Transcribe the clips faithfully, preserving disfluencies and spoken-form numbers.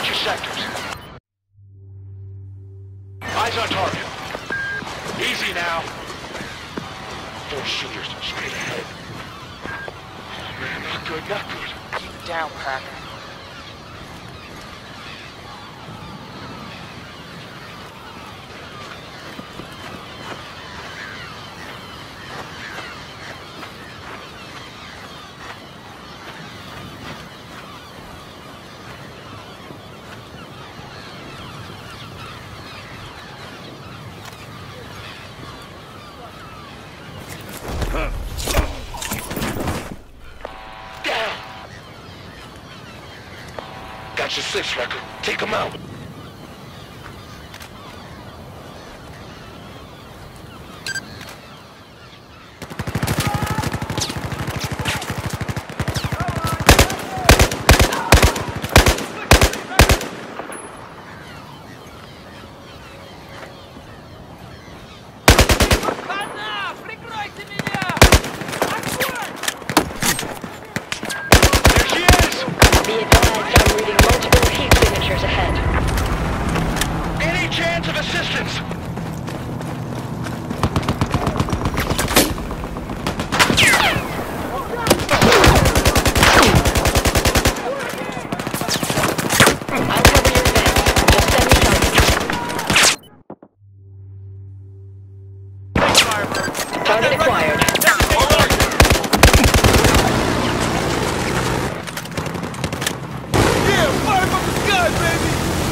Watch your sectors. Eyes on target. Easy now. Four shooters straight ahead. Oh man, not good, not good. Keep down, Packer. Got your six record. Take him out. Target acquired. Yeah, fire from the sky, baby!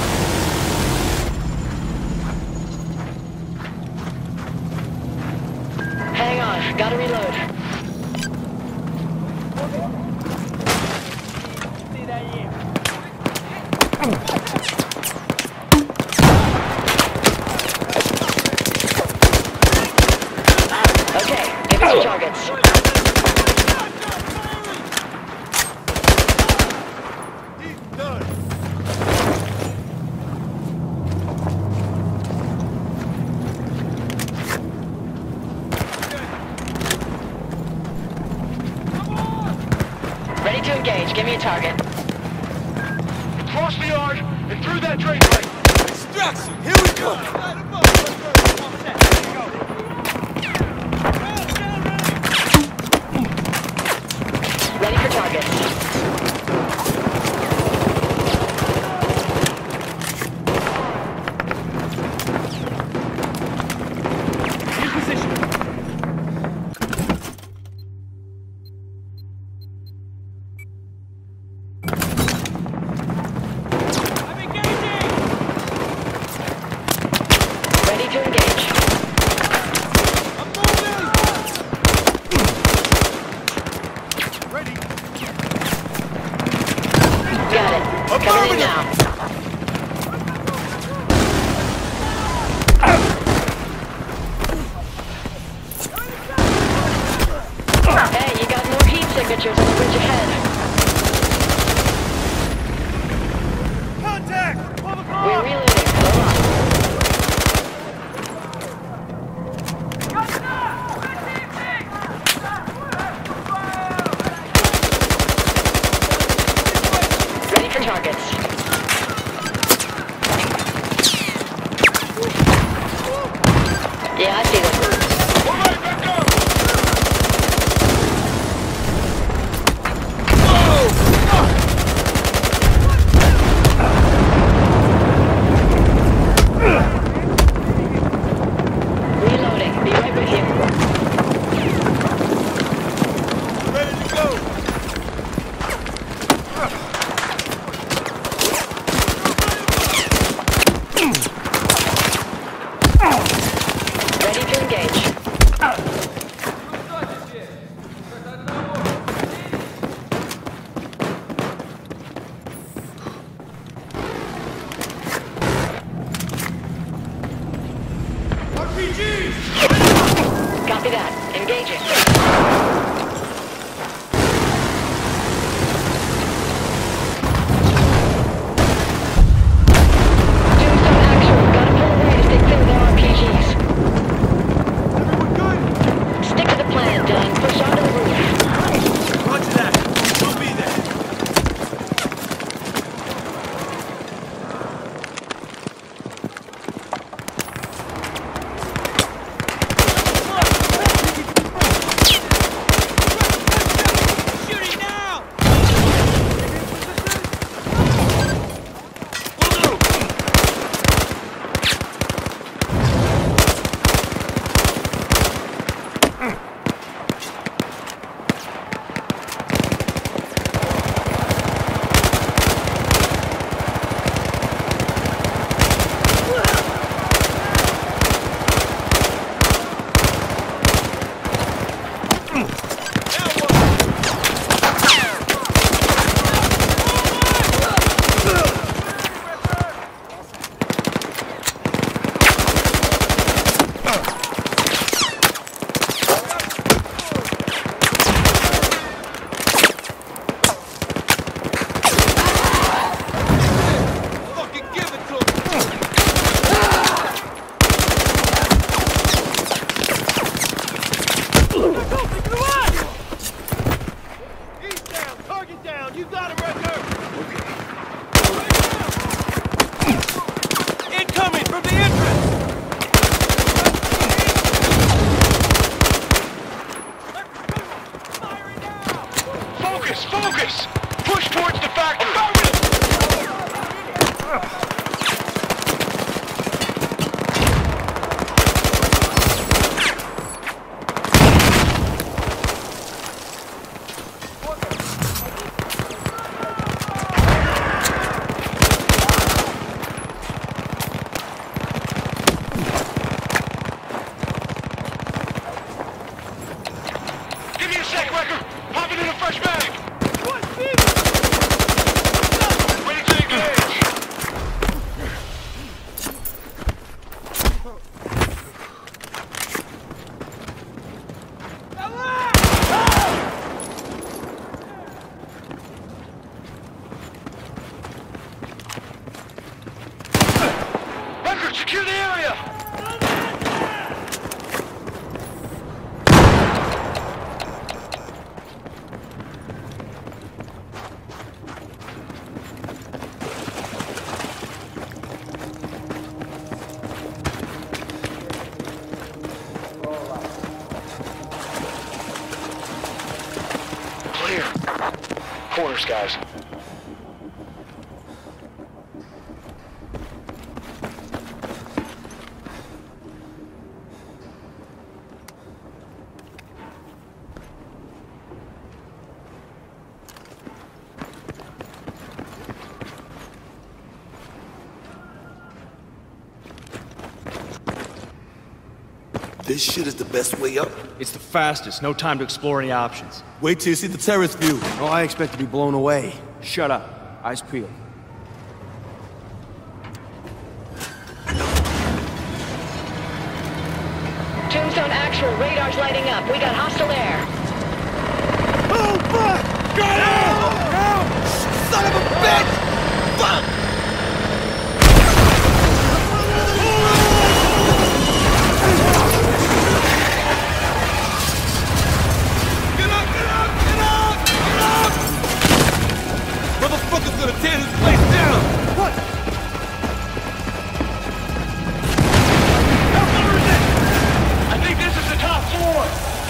Hang on, gotta reload. Okay, give us your targets. He's done. Ready to engage, give me a target. Cross the yard and through that drainway. Extraction, here we go! Ready for targets. In position. I'm engaging! Ready to engage. I'm moving! Ready. Got it. Coming in now. Hey, you got more heat signatures on the bridge ahead. Contact! Pull the car! We're reloading. Hold on. Ready for targets. Yeah, I see them. All right, back up. Reloading. Be right with you. Ready to go! Focus! Focus! Push towards the factory! Give me a sec, Wrecker! Popping in a fresh bag! Ready to engage! Wrecker, secure the area! Clear. Corners, guys. This shit is the best way up. It's the fastest. No time to explore any options. Wait till you see the terrace view. Oh, I expect to be blown away. Shut up. Eyes peeled. Tombstone actual, radar's lighting up. We got hostile air. Oh, fuck! Got him! Help! Son of a bitch! Fuck! Get up, get up, get up, get up! Motherfucker's gonna tear this place down! What? How far is it? I think this is the top floor!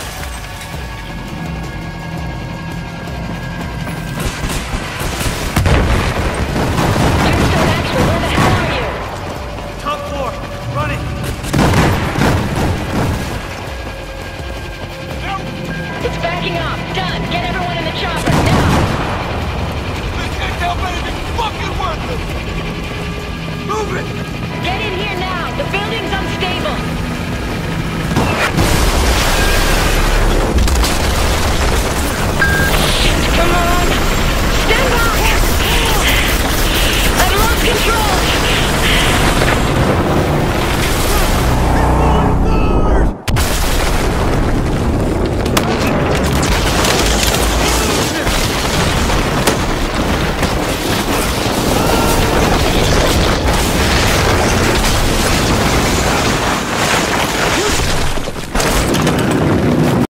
Tombstone actual, where the hell are you? Top floor. Running. It's backing off. Done. Get everyone in the chopper, now! This intel better be fucking worthless! Move it! Get in here now. The building's unstable.